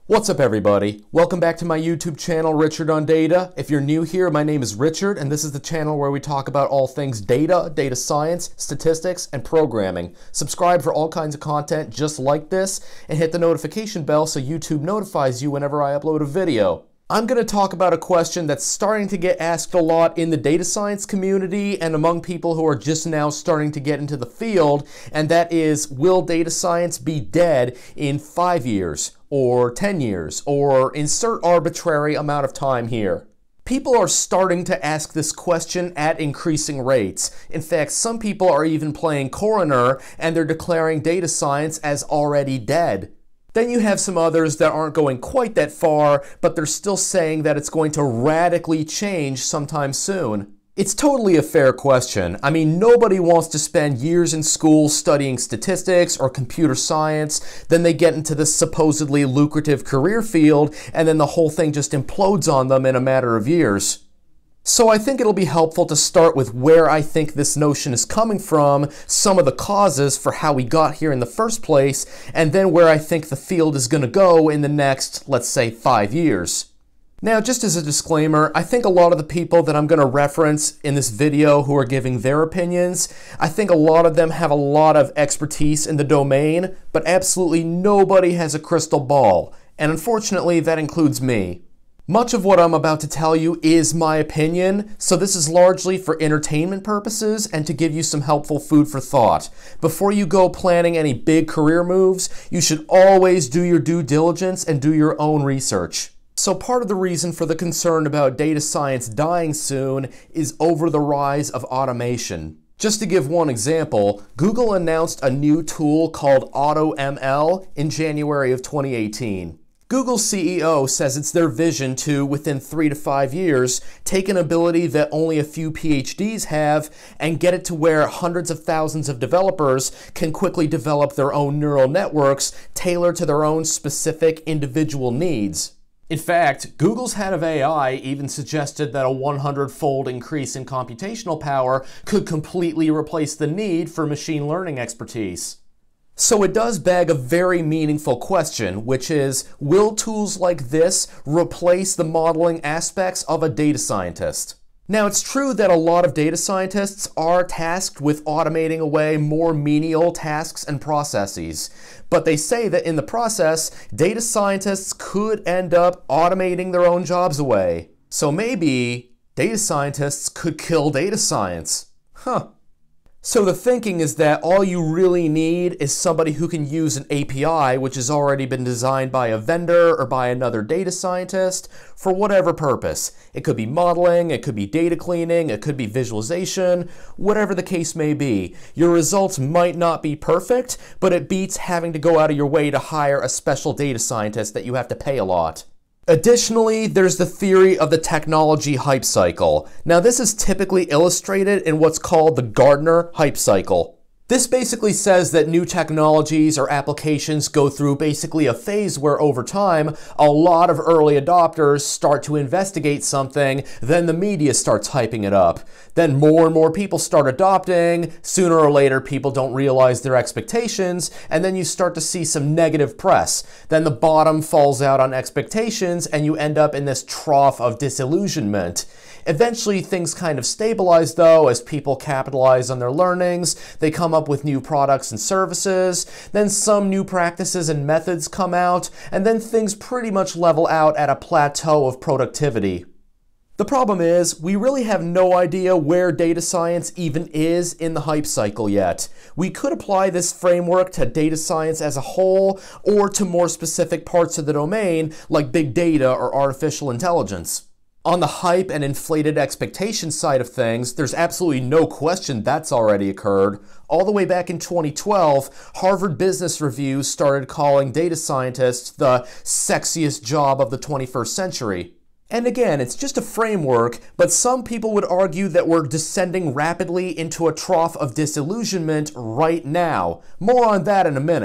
What's up everybody? Welcome back to my YouTube channel, Richard on Data. If you're new here, my name is Richard and this is the channel where we talk about all things data, data science, statistics, and programming. Subscribe for all kinds of content just like this and hit the notification bell so YouTube notifies you whenever I upload a video. I'm going to talk about a question that's starting to get asked a lot in the data science community and among people who are just now starting to get into the field, and that is, will data science be dead in 5 years or 10 years or insert arbitrary amount of time here? People are starting to ask this question at increasing rates. In fact, some people are even playing coroner and they're declaring data science as already dead. Then you have some others that aren't going quite that far, but they're still saying that it's going to radically change sometime soon. It's totally a fair question. I mean, nobody wants to spend years in school studying statistics or computer science, then they get into this supposedly lucrative career field, and then the whole thing just implodes on them in a matter of years. So I think it'll be helpful to start with where I think this notion is coming from, some of the causes for how we got here in the first place, and then where I think the field is going to go in the next, let's say, 5 years. Now, just as a disclaimer, I think a lot of the people that I'm going to reference in this video who are giving their opinions, I think a lot of them have a lot of expertise in the domain, but absolutely nobody has a crystal ball, and unfortunately that includes me. Much of what I'm about to tell you is my opinion, so this is largely for entertainment purposes and to give you some helpful food for thought. Before you go planning any big career moves, you should always do your due diligence and do your own research. So part of the reason for the concern about data science dying soon is over the rise of automation. Just to give one example, Google announced a new tool called AutoML in January of 2018. Google's CEO says it's their vision to, within 3 to 5 years, take an ability that only a few PhDs have and get it to where hundreds of thousands of developers can quickly develop their own neural networks tailored to their own specific individual needs. In fact, Google's head of AI even suggested that a 100-fold increase in computational power could completely replace the need for machine learning expertise. So it does beg a very meaningful question, which is, will tools like this replace the modeling aspects of a data scientist? Now, it's true that a lot of data scientists are tasked with automating away more menial tasks and processes, but they say that in the process, data scientists could end up automating their own jobs away. So maybe data scientists could kill data science. Huh. So the thinking is that all you really need is somebody who can use an API which has already been designed by a vendor or by another data scientist for whatever purpose. It could be modeling, it could be data cleaning, it could be visualization, whatever the case may be. Your results might not be perfect, but it beats having to go out of your way to hire a special data scientist that you have to pay a lot. Additionally, there's the theory of the technology hype cycle. Now, this is typically illustrated in what's called the Gartner hype cycle. This basically says that new technologies or applications go through basically a phase where over time, a lot of early adopters start to investigate something, then the media starts hyping it up. Then more and more people start adopting, sooner or later people don't realize their expectations, and then you start to see some negative press. Then the bottom falls out on expectations and you end up in this trough of disillusionment. Eventually things kind of stabilize though as people capitalize on their learnings, they come up with new products and services, then some new practices and methods come out, and then things pretty much level out at a plateau of productivity. The problem is, we really have no idea where data science even is in the hype cycle yet. We could apply this framework to data science as a whole, or to more specific parts of the domain like big data or artificial intelligence. On the hype and inflated expectation side of things, there's absolutely no question that's already occurred. All the way back in 2012, Harvard Business Review started calling data scientists the sexiest job of the 21st century. And again, it's just a framework, but some people would argue that we're descending rapidly into a trough of disillusionment right now. More on that in a minute.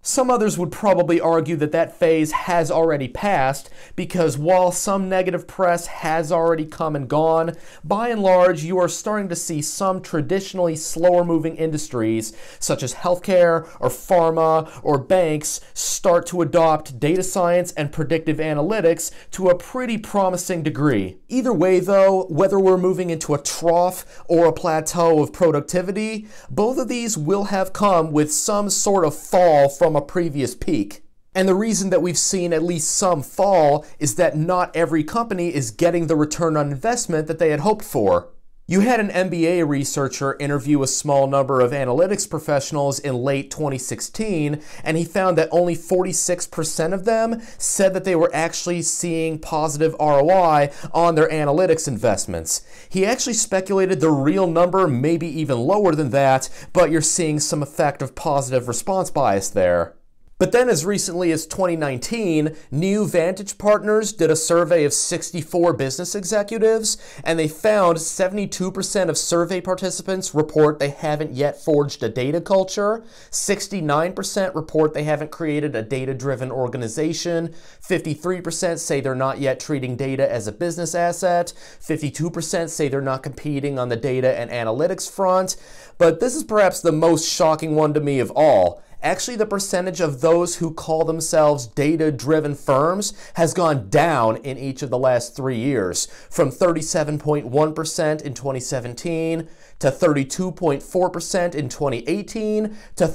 Some others would probably argue that that phase has already passed because while some negative press has already come and gone, by and large you are starting to see some traditionally slower moving industries such as healthcare or pharma or banks start to adopt data science and predictive analytics to a pretty promising degree. Either way though, whether we're moving into a trough or a plateau of productivity, both of these will have come with some sort of fall from a previous peak. And the reason that we've seen at least some fall is that not every company is getting the return on investment that they had hoped for. You had an MBA researcher interview a small number of analytics professionals in late 2016, and he found that only 46% of them said that they were actually seeing positive ROI on their analytics investments. He actually speculated the real number may be even lower than that, but you're seeing some effect of positive response bias there. But then as recently as 2019, New Vantage Partners did a survey of 64 business executives, and they found 72% of survey participants report they haven't yet forged a data culture, 69% report they haven't created a data-driven organization, 53% say they're not yet treating data as a business asset, 52% say they're not competing on the data and analytics front, but this is perhaps the most shocking one to me of all. Actually, the percentage of those who call themselves data-driven firms has gone down in each of the last 3 years, from 37.1% in 2017 to 32.4% in 2018 to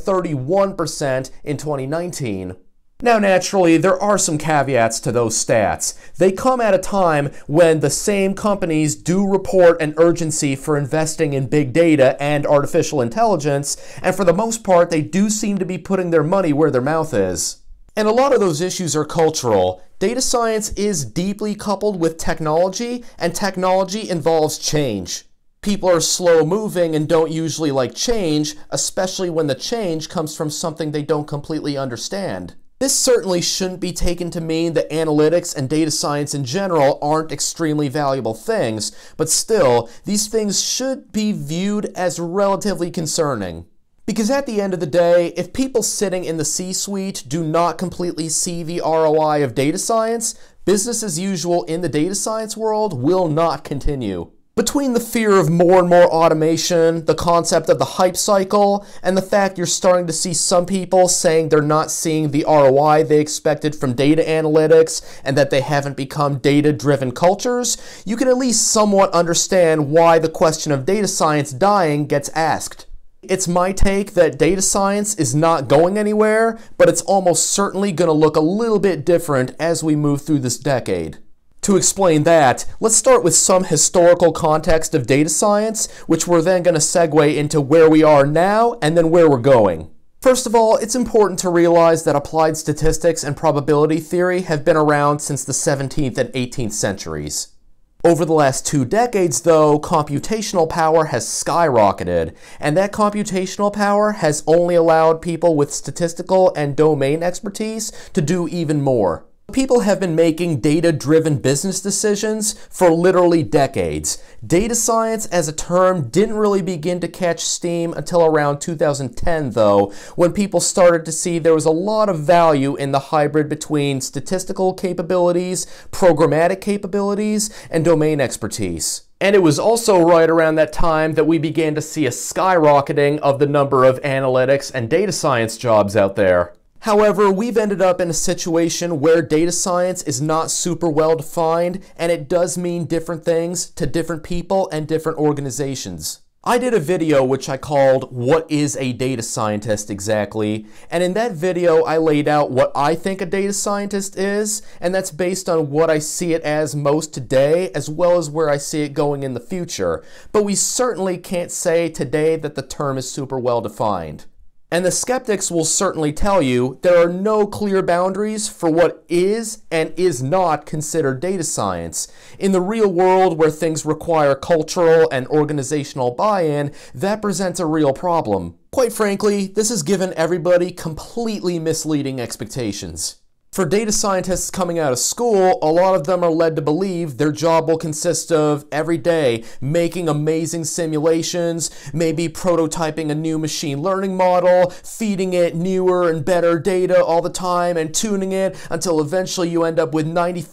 31% in 2019. Now, naturally, there are some caveats to those stats. They come at a time when the same companies do report an urgency for investing in big data and artificial intelligence, and for the most part, they do seem to be putting their money where their mouth is. And a lot of those issues are cultural. Data science is deeply coupled with technology, and technology involves change. People are slow moving and don't usually like change, especially when the change comes from something they don't completely understand. This certainly shouldn't be taken to mean that analytics and data science in general aren't extremely valuable things, but still, these things should be viewed as relatively concerning. Because at the end of the day, if people sitting in the C-suite do not completely see the ROI of data science, business as usual in the data science world will not continue. Between the fear of more and more automation, the concept of the hype cycle, and the fact you're starting to see some people saying they're not seeing the ROI they expected from data analytics and that they haven't become data-driven cultures, you can at least somewhat understand why the question of data science dying gets asked. It's my take that data science is not going anywhere, but it's almost certainly going to look a little bit different as we move through this decade. To explain that, let's start with some historical context of data science, which we're then going to segue into where we are now and then where we're going. First of all, it's important to realize that applied statistics and probability theory have been around since the 17th and 18th centuries. Over the last 2 decades, though, computational power has skyrocketed, and that computational power has only allowed people with statistical and domain expertise to do even more. People have been making data-driven business decisions for literally decades. Data science as a term didn't really begin to catch steam until around 2010, though, when people started to see there was a lot of value in the hybrid between statistical capabilities, programmatic capabilities, and domain expertise. And it was also right around that time that we began to see a skyrocketing of the number of analytics and data science jobs out there. However, we've ended up in a situation where data science is not super well defined, and it does mean different things to different people and different organizations. I did a video which I called "What is a Data Scientist Exactly?" and in that video I laid out what I think a data scientist is, and that's based on what I see it as most today as well as where I see it going in the future. But we certainly can't say today that the term is super well defined. And the skeptics will certainly tell you there are no clear boundaries for what is and is not considered data science. In the real world, where things require cultural and organizational buy-in, that presents a real problem. Quite frankly, this has given everybody completely misleading expectations. For data scientists coming out of school, a lot of them are led to believe their job will consist of every day making amazing simulations, maybe prototyping a new machine learning model, feeding it newer and better data all the time, and tuning it until eventually you end up with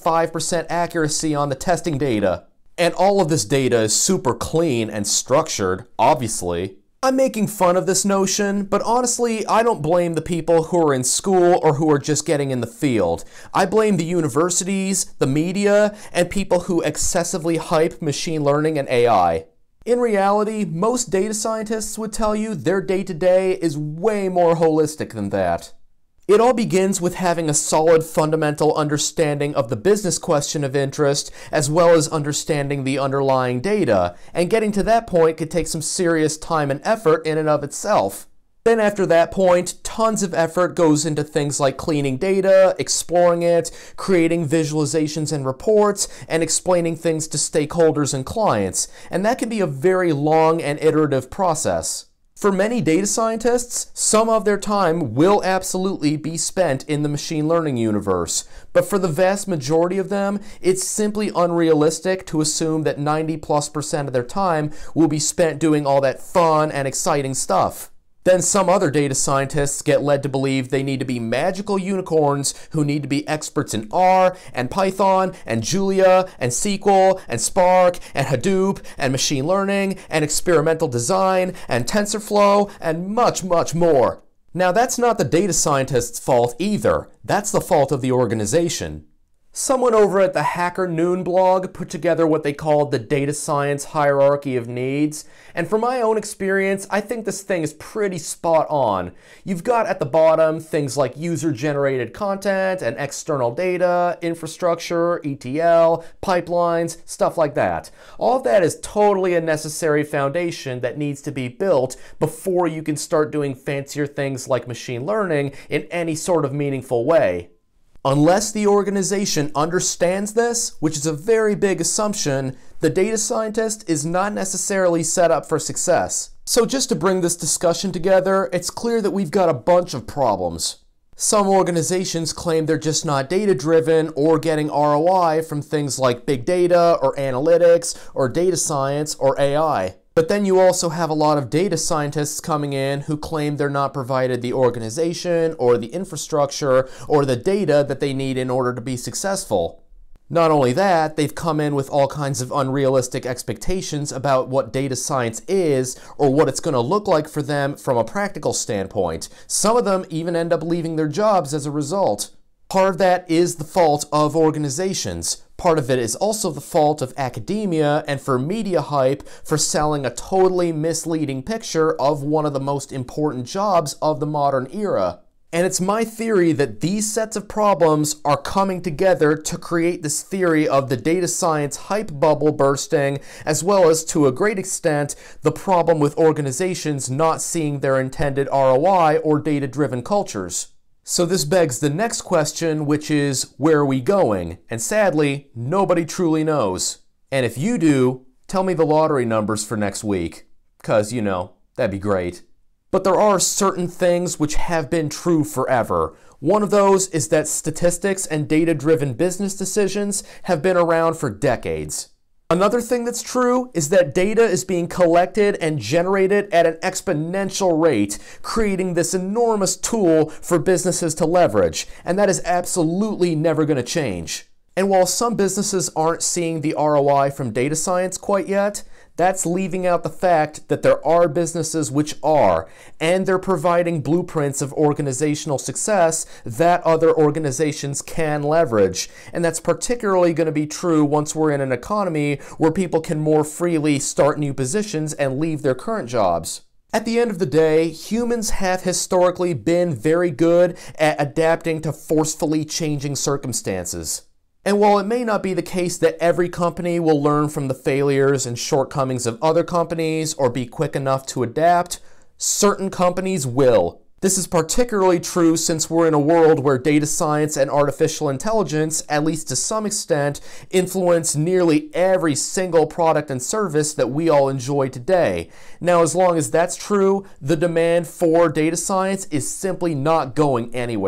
95% accuracy on the testing data. And all of this data is super clean and structured, obviously. I'm making fun of this notion, but honestly, I don't blame the people who are in school or who are just getting in the field. I blame the universities, the media, and people who excessively hype machine learning and AI. In reality, most data scientists would tell you their day-to-day is way more holistic than that. It all begins with having a solid fundamental understanding of the business question of interest, as well as understanding the underlying data, and getting to that point could take some serious time and effort in and of itself. Then after that point, tons of effort goes into things like cleaning data, exploring it, creating visualizations and reports, and explaining things to stakeholders and clients, and that can be a very long and iterative process. For many data scientists, some of their time will absolutely be spent in the machine learning universe, but for the vast majority of them, it's simply unrealistic to assume that 90+% of their time will be spent doing all that fun and exciting stuff. Then some other data scientists get led to believe they need to be magical unicorns who need to be experts in R and Python and Julia and SQL and Spark and Hadoop and machine learning and experimental design and TensorFlow and much, much more. Now that's not the data scientist's fault either. That's the fault of the organization. Someone over at the Hacker Noon blog put together what they called the data science hierarchy of needs, and from my own experience, I think this thing is pretty spot on. You've got at the bottom things like user-generated content and external data, infrastructure, ETL, pipelines, stuff like that. All of that is totally a necessary foundation that needs to be built before you can start doing fancier things like machine learning in any sort of meaningful way. Unless the organization understands this, which is a very big assumption, the data scientist is not necessarily set up for success. So just to bring this discussion together, it's clear that we've got a bunch of problems. Some organizations claim they're just not data-driven or getting ROI from things like big data or analytics or data science or AI. But then you also have a lot of data scientists coming in who claim they're not provided the organization or the infrastructure or the data that they need in order to be successful. Not only that, they've come in with all kinds of unrealistic expectations about what data science is or what it's going to look like for them from a practical standpoint. Some of them even end up leaving their jobs as a result. Part of that is the fault of organizations. Part of it is also the fault of academia and for media hype for selling a totally misleading picture of one of the most important jobs of the modern era. And it's my theory that these sets of problems are coming together to create this theory of the data science hype bubble bursting, as well as, to a great extent, the problem with organizations not seeing their intended ROI or data-driven cultures. So this begs the next question, which is, where are we going? And sadly, nobody truly knows. And if you do, tell me the lottery numbers for next week. 'Cause, you know, that'd be great. But there are certain things which have been true forever. One of those is that statistics and data-driven business decisions have been around for decades. Another thing that's true is that data is being collected and generated at an exponential rate, creating this enormous tool for businesses to leverage, and that is absolutely never going to change. And while some businesses aren't seeing the ROI from data science quite yet, that's leaving out the fact that there are businesses which are, and they're providing blueprints of organizational success that other organizations can leverage. And that's particularly going to be true once we're in an economy where people can more freely start new positions and leave their current jobs. At the end of the day, humans have historically been very good at adapting to forcefully changing circumstances. And while it may not be the case that every company will learn from the failures and shortcomings of other companies or be quick enough to adapt, certain companies will. This is particularly true since we're in a world where data science and artificial intelligence, at least to some extent, influence nearly every single product and service that we all enjoy today. Now, as long as that's true, the demand for data science is simply not going anywhere.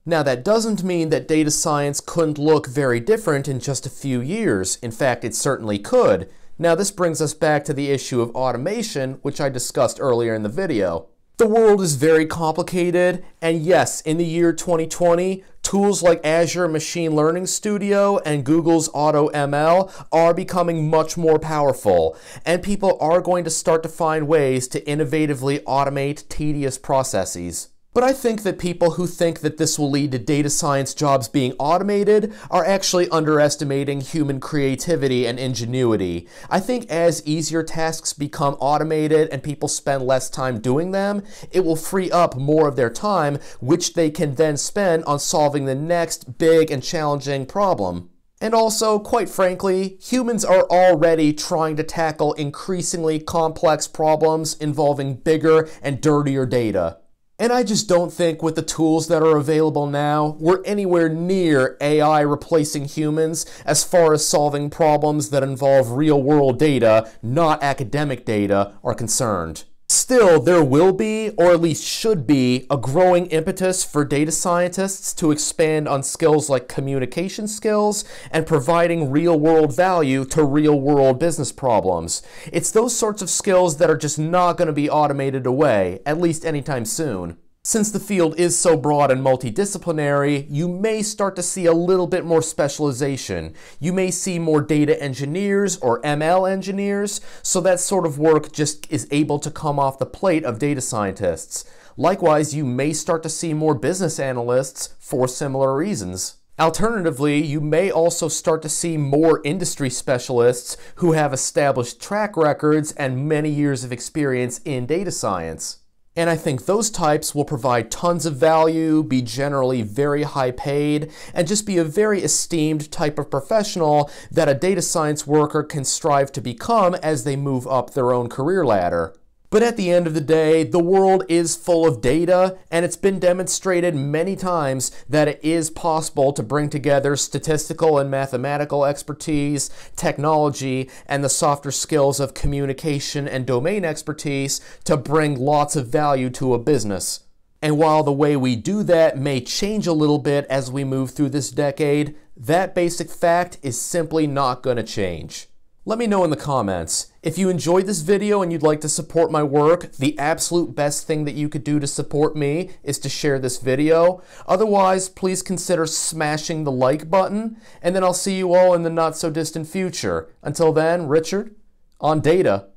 Now, that doesn't mean that data science couldn't look very different in just a few years. In fact, it certainly could. Now, this brings us back to the issue of automation, which I discussed earlier in the video. The world is very complicated, and yes, in the year 2020, tools like Azure Machine Learning Studio and Google's AutoML are becoming much more powerful, and people are going to start to find ways to innovatively automate tedious processes. But I think that people who think that this will lead to data science jobs being automated are actually underestimating human creativity and ingenuity. I think as easier tasks become automated and people spend less time doing them, it will free up more of their time, which they can then spend on solving the next big and challenging problem. And also, quite frankly, humans are already trying to tackle increasingly complex problems involving bigger and dirtier data. And I just don't think with the tools that are available now, we're anywhere near AI replacing humans as far as solving problems that involve real-world data, not academic data, are concerned. Still, there will be, or at least should be, a growing impetus for data scientists to expand on skills like communication skills and providing real-world value to real-world business problems. It's those sorts of skills that are just not going to be automated away, at least anytime soon. Since the field is so broad and multidisciplinary, you may start to see a little bit more specialization. You may see more data engineers or ML engineers, so that sort of work just is able to come off the plate of data scientists. Likewise, you may start to see more business analysts for similar reasons. Alternatively, you may also start to see more industry specialists who have established track records and many years of experience in data science. And I think those types will provide tons of value, be generally very high paid, and just be a very esteemed type of professional that a data science worker can strive to become as they move up their own career ladder. But at the end of the day, the world is full of data, and it's been demonstrated many times that it is possible to bring together statistical and mathematical expertise, technology, and the softer skills of communication and domain expertise to bring lots of value to a business. And while the way we do that may change a little bit as we move through this decade, that basic fact is simply not going to change. Let me know in the comments. If you enjoyed this video and you'd like to support my work, the absolute best thing that you could do to support me is to share this video. Otherwise, please consider smashing the like button, and then I'll see you all in the not so distant future. Until then, Richard, on data.